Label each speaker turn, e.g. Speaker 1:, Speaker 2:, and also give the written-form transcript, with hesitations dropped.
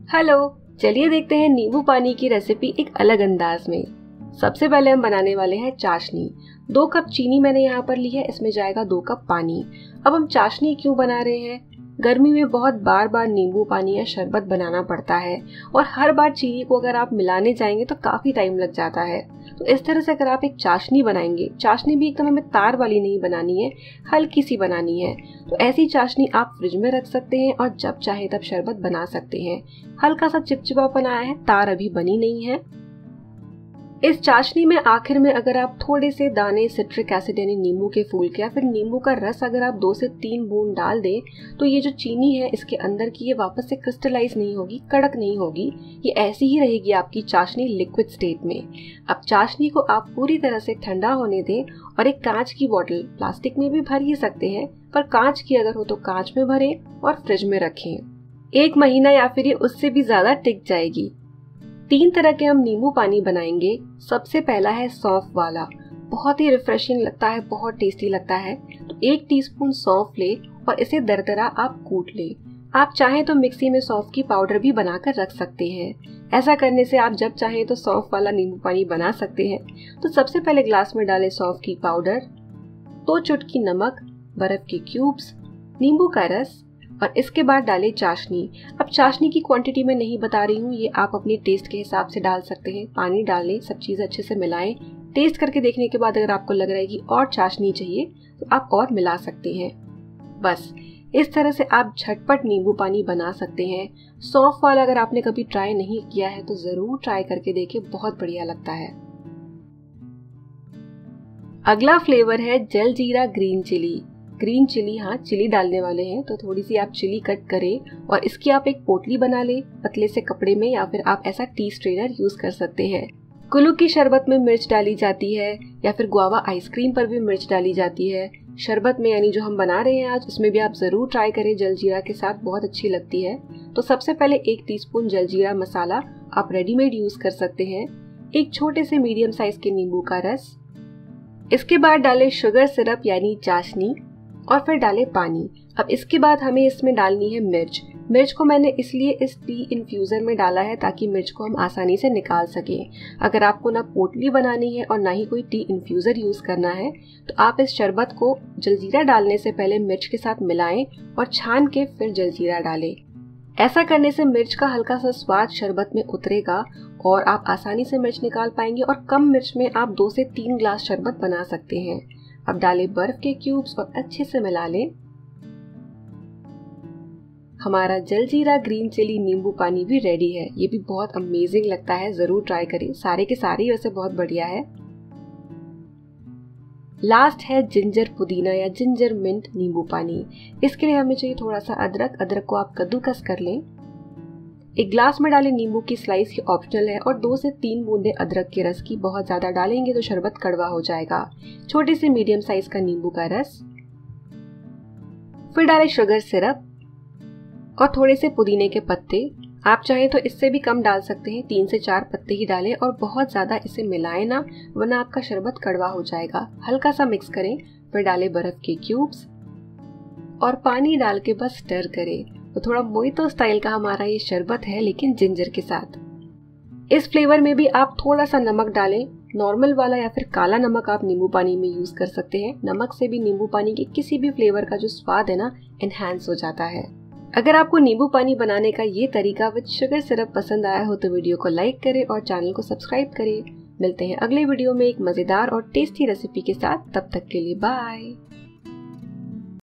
Speaker 1: Hello, चलिए देखते हैं नींबू पानी की रेसिपी एक अलग अंदाज में। सबसे पहले हम बनाने वाले हैं चाशनी। 2 कप चीनी मैंने यहाँ पर ली है, इसमें जाएगा 2 कप पानी। अब हम चाशनी क्यों बना रहे हैं? गर्मी में बहुत बार बार नींबू पानी या शरबत बनाना पड़ता है और हर बार चीनी को अगर आप मिलाने जाएंगे तो काफी टाइम लग जाता है। तो इस तरह से अगर आप एक चाशनी बनाएंगे, चाशनी भी एकदम हमें तार वाली नहीं बनानी है, हल्की सी बनानी है। तो ऐसी चाशनी आप फ्रिज में रख सकते हैं और जब चाहे तब शरबत बना सकते हैं। हल्का सा चिपचिपापन आया है, तार अभी बनी नहीं है। इस चाशनी में आखिर में अगर आप थोड़े से दाने सिट्रिक एसिड यानी नींबू के फूल के या फिर नींबू का रस अगर आप 2 से 3 बूंद डाल दें तो ये जो चीनी है इसके अंदर की ये वापस से क्रिस्टलाइज नहीं होगी, कड़क नहीं होगी, ये ऐसी ही रहेगी आपकी चाशनी लिक्विड स्टेट में। अब चाशनी को आप पूरी तरह से ठंडा होने दें और एक कांच की बोतल, प्लास्टिक में भी भर ही सकते हैं पर कांच की अगर हो तो कांच में भरें और फ्रिज में रखें। 1 महीना या फिर ये उससे भी ज्यादा टिक जाएगी। 3 तरह के हम नींबू पानी बनाएंगे। सबसे पहला है सौंफ वाला, बहुत ही रिफ्रेशिंग लगता है, बहुत टेस्टी लगता है। तो 1 टीस्पून सौंफ ले और इसे दरदरा आप कूट ले। आप चाहें तो मिक्सी में सौंफ की पाउडर भी बनाकर रख सकते हैं। ऐसा करने से आप जब चाहें तो सौंफ वाला नींबू पानी बना सकते हैं। तो सबसे पहले ग्लास में डालें सौंफ की पाउडर, 2 चुटकी नमक, बर्फ के क्यूब्स, नींबू का रस और इसके बाद डालें चाशनी। अब चाशनी की क्वांटिटी मैं नहीं बता रही हूँ, ये आप अपने टेस्ट के हिसाब से डाल सकते हैं। पानी डालें, सब चीज़ अच्छे से मिलाएं। टेस्ट करके देखने के बाद अगर आपको लग रहा है कि और चाशनी चाहिए तो आप और मिला सकते हैं। बस इस तरह से आप झटपट नींबू पानी बना सकते हैं। सौंफ वाला अगर आपने कभी ट्राई नहीं किया है तो जरूर ट्राई करके देखिए, बहुत बढ़िया लगता है। अगला फ्लेवर है jaljeera green chilli. Green chilli, हाँ चिली डालने वाले हैं तो थोड़ी सी आप चिली कट करें और इसकी आप एक पोटली बना लें पतले से कपड़े में, या फिर आप ऐसा टी स्ट्रेनर यूज कर सकते हैं। कुल्लू की शरबत में मिर्च डाली जाती है या फिर गुआवा आइसक्रीम पर भी मिर्च डाली जाती है। शरबत में यानी जो हम बना रहे हैं आज, उसमें भी आप जरूर ट्राई करें, जलजीरा के साथ बहुत अच्छी लगती है। तो सबसे पहले 1 टीस्पून जलजीरा मसाला आप रेडीमेड यूज कर सकते हैं। 1 छोटे से मीडियम साइज के नींबू का रस, इसके बाद डालें शुगर सिरप यानी चाशनी और फिर डालें पानी। अब इसके बाद हमें इसमें डालनी है मिर्च। मिर्च को मैंने इसलिए इस टी इन्फ्यूज़र में डाला है ताकि मिर्च को हम आसानी से निकाल सकें। अगर आपको ना पोटली बनानी है और ना ही कोई टी इन्फ्यूज़र यूज़ करना है तो आप इस शरबत को जलजीरा डालने से पहले मिर्च के साथ मिलाएं और छान के फिर जलजीरा डालें। ऐसा करने से मिर्च का हल्का सा स्वाद शरबत में उतरेगा और आप आसानी से मिर्च निकाल पाएंगे और कम मिर्च में आप 2 से 3 ग्लास शरबत बना सकते हैं। अब डालें बर्फ के क्यूब्स और अच्छे से मिला लें। हमारा जलजीरा ग्रीन चिली नींबू पानी भी रेडी है। ये भी बहुत अमेजिंग लगता है, जरूर ट्राई करें। सारे के सारे वैसे बहुत बढ़िया है। लास्ट है जिंजर पुदीना या जिंजर मिंट नींबू पानी। इसके लिए हमें चाहिए थोड़ा सा अदरक। अदरक को आप कद्दूकस कर लें। 1 ग्लास में डालें नींबू की स्लाइस, ये ऑप्शनल है, और 2 से 3 बूंदे अदरक के रस की। बहुत ज्यादा डालेंगे तो शरबत कड़वा हो जाएगा। छोटे से मीडियम साइज का नींबू का रस, फिर डालें शुगर सिरप और थोड़े से पुदीने के पत्ते। आप चाहें तो इससे भी कम डाल सकते हैं, 3 से 4 पत्ते ही डालें और बहुत ज्यादा इसे मिलाएं ना, वरना आपका शरबत कड़वा हो जाएगा। हल्का सा मिक्स करें, फिर डालें बर्फ के क्यूब्स और पानी डाल के बस स्टर करें। तो थोड़ा मोइतो स्टाइल का हमारा ये शरबत है, लेकिन जिंजर के साथ। इस फ्लेवर में भी आप थोड़ा सा नमक डालें, नॉर्मल वाला या फिर काला नमक आप नींबू पानी में यूज कर सकते हैं। नमक से भी नींबू पानी के किसी भी फ्लेवर का जो स्वाद है ना, एनहांस हो जाता है। अगर आपको नींबू पानी बनाने का ये तरीका विद शुगर सिरप पसंद आया हो तो वीडियो को लाइक करें और चैनल को सब्सक्राइब करें। मिलते हैं अगले वीडियो में एक मजेदार और टेस्टी रेसिपी के साथ। तब तक के लिए बाय।